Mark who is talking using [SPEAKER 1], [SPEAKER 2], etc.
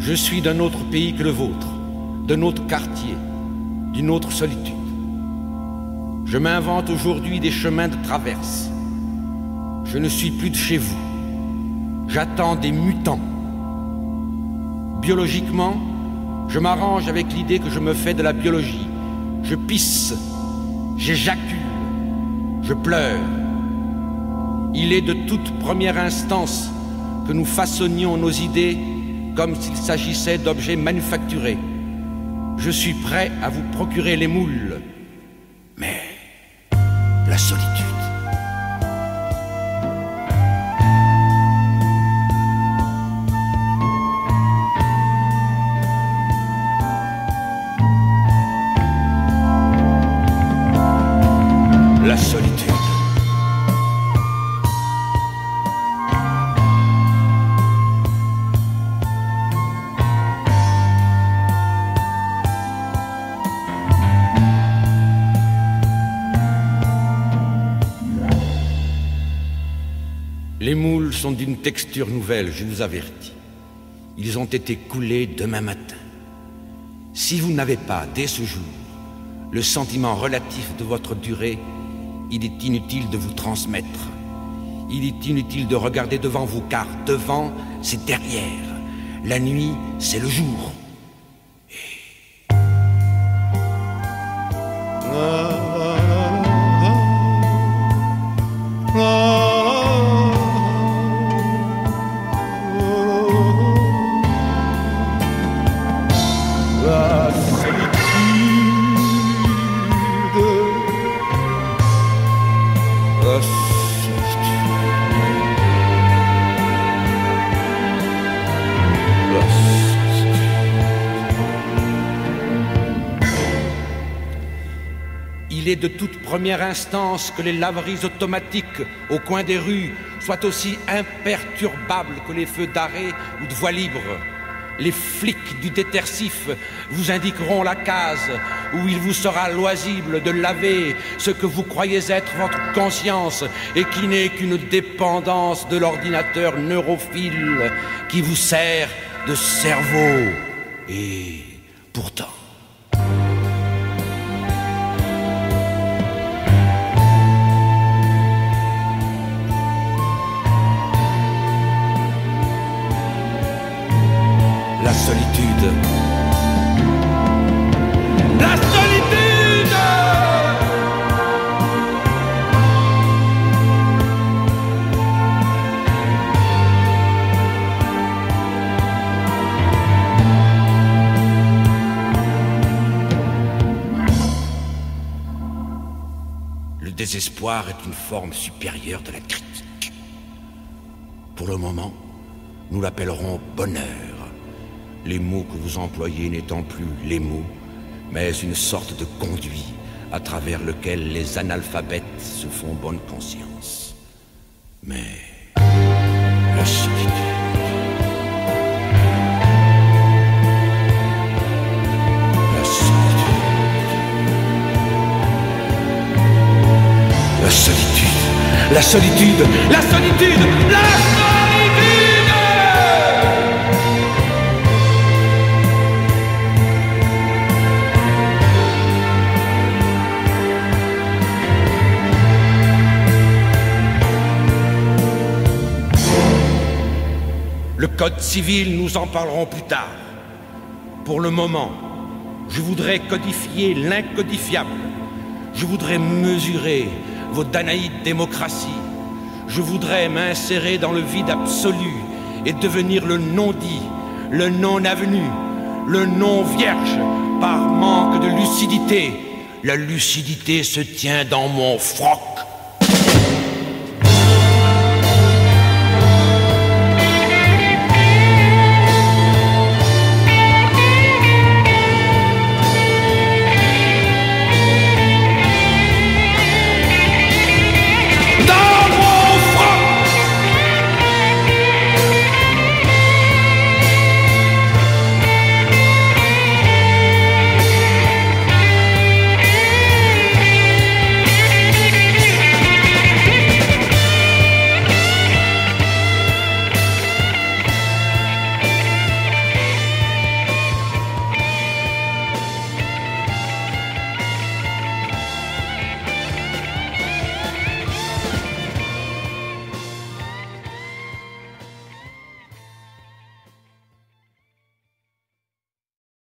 [SPEAKER 1] Je suis d'un autre pays que le vôtre, d'un autre quartier, d'une autre solitude. Je m'invente aujourd'hui des chemins de traverse. Je ne suis plus de chez vous. J'attends des mutants. Biologiquement, je m'arrange avec l'idée que je me fais de la biologie. Je pisse, j'éjacule, je pleure. Il est de toute première instance que nous façonnions nos idées comme s'il s'agissait d'objets manufacturés. Je suis prêt à vous procurer les moules, mais la solitude. La solitude. Les moules sont d'une texture nouvelle, je vous avertis. Ils ont été coulés demain matin. Si vous n'avez pas, dès ce jour, le sentiment relatif de votre durée, il est inutile de vous transmettre. Il est inutile de regarder devant vous, car devant, c'est derrière. La nuit, c'est le jour. Il est de toute première instance que les laveries automatiques au coin des rues soient aussi imperturbables que les feux d'arrêt ou de voie libre. Les flics du détersif vous indiqueront la case où il vous sera loisible de laver ce que vous croyez être votre conscience et qui n'est qu'une dépendance de l'ordinateur neurophile qui vous sert de cerveau. Et pourtant... La solitude. La solitude! Le désespoir est une forme supérieure de la critique. Pour le moment, nous l'appellerons bonheur. Les mots que vous employez n'étant plus les mots, mais une sorte de conduit à travers lequel les analphabètes se font bonne conscience. Mais la solitude. La solitude. La solitude. La solitude. La solitude. La solitude. Le code civil, nous en parlerons plus tard. Pour le moment, je voudrais codifier l'incodifiable. Je voudrais mesurer vos danaïdes démocraties. Je voudrais m'insérer dans le vide absolu et devenir le non-dit, le non-avenu, le non-vierge par manque de lucidité. La lucidité se tient dans mon froc.